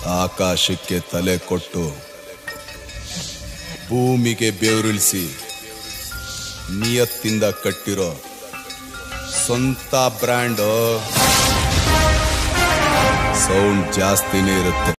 ಆಕಾಶಕ್ಕೆ ತಲೆ ಕೊಟ್ಟು ಭೂಮಿಗೆ ಬೆವರಿಳಿಸಿ ನಿಯತ್ತಿಂದ ಕಟ್ಟಿರೋ ಸ್ವಂತ ಬ್ರ್ಯಾಂಡ್ ಸೌಂಡ್ ಜಾಸ್ತಿನೇ ಇರುತ್ತೆ.